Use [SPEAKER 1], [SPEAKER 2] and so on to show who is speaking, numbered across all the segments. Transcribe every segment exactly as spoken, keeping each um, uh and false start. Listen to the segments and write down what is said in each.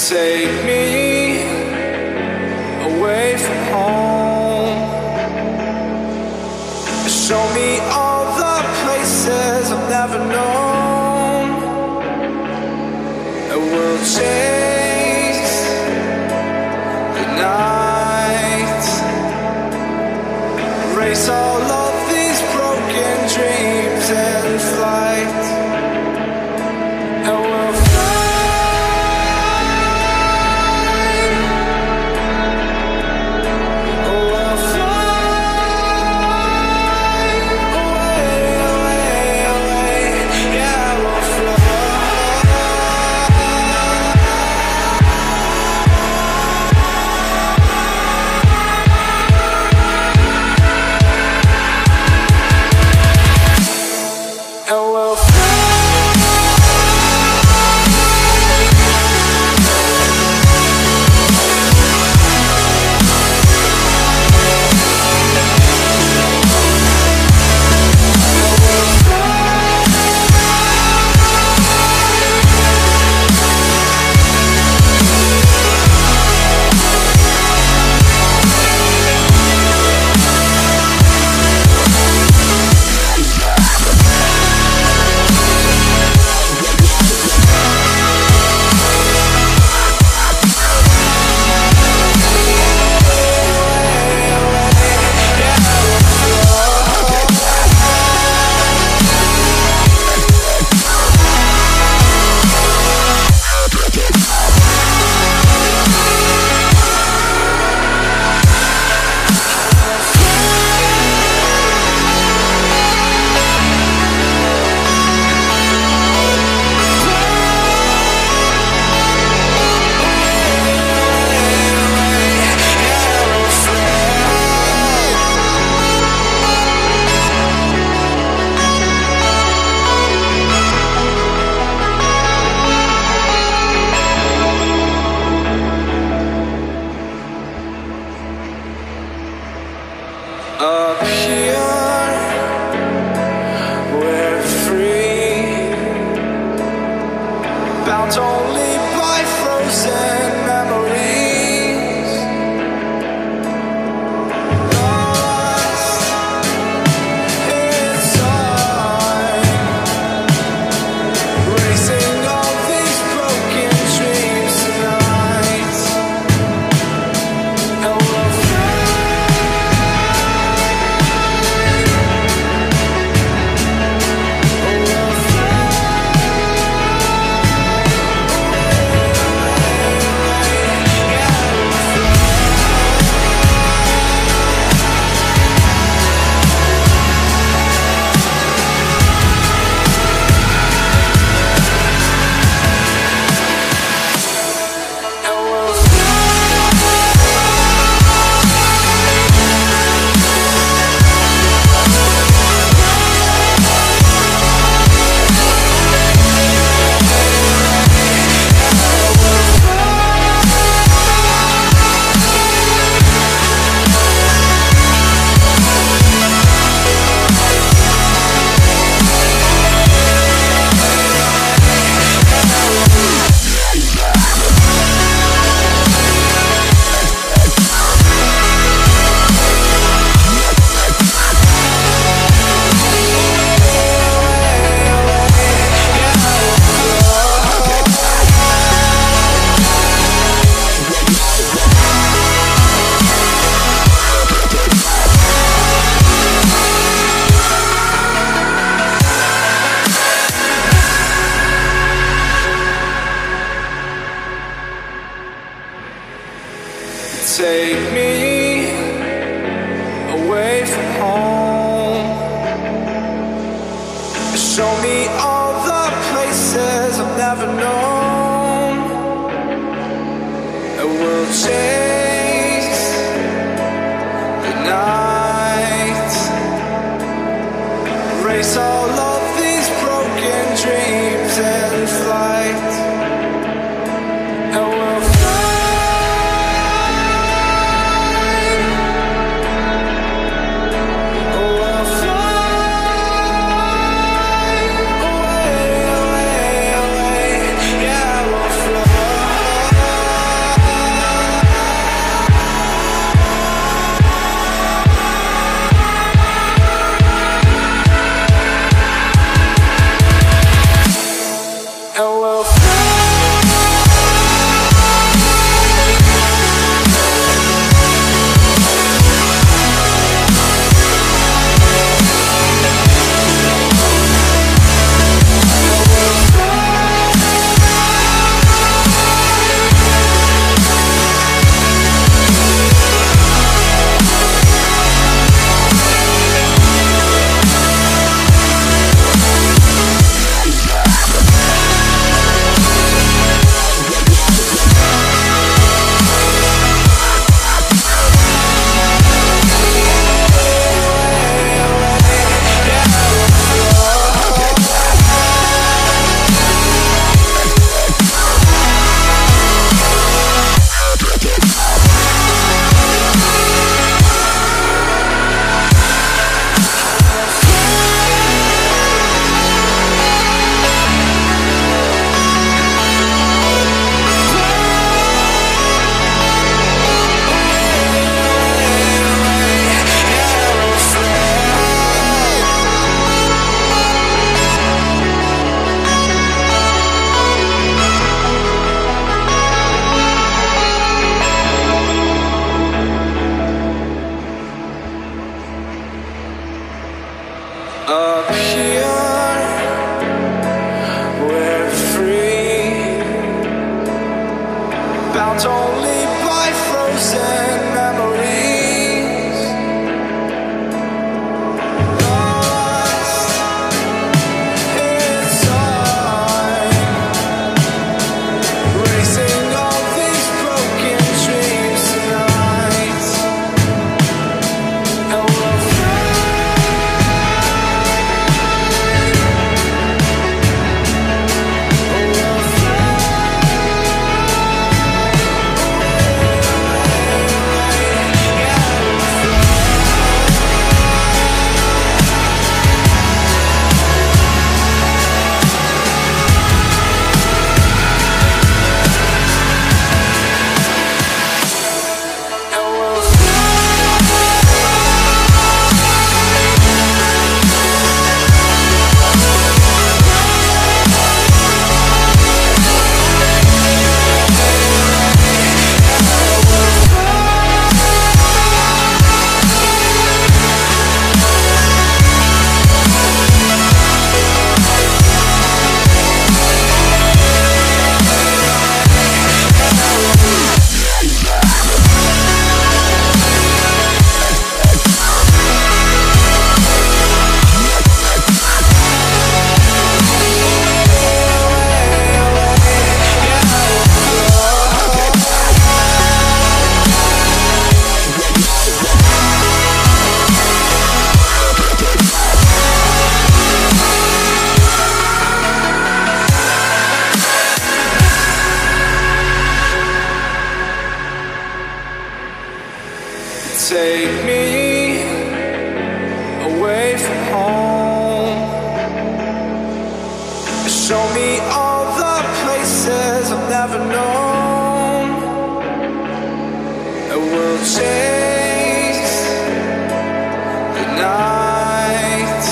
[SPEAKER 1] Take me away from home. Show me all the places I've never known. And we'll chase the night, race all of these broken dreams in flight. And we'll up here, we're free, bound only by frozen memories, lost in time, racing all these broken dreams tonight. And we'll take me away from home. Show me all the places I've never known. And we'll chase the night, race all of these broken dreams in flight. And we'll fly. trapped only by frozen memories. Lost in time, racing all these broken dreams tonight. And we'll take me away from home. Show me all the places I've never known. And we'll chase the night,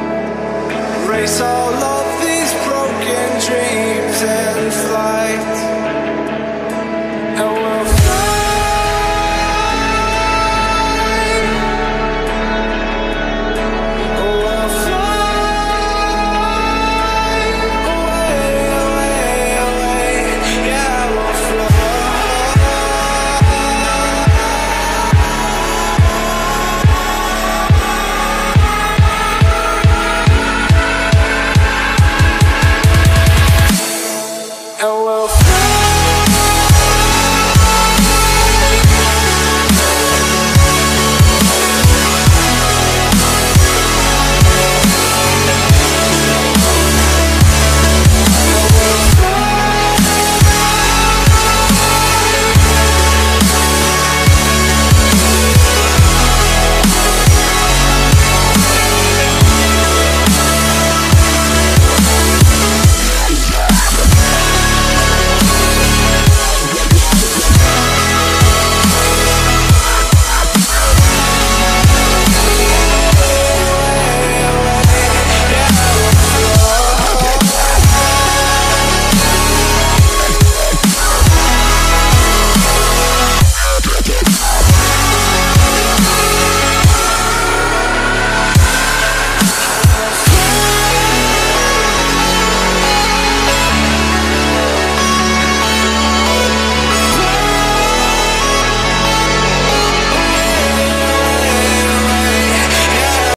[SPEAKER 1] race all of these broken dreams in flight.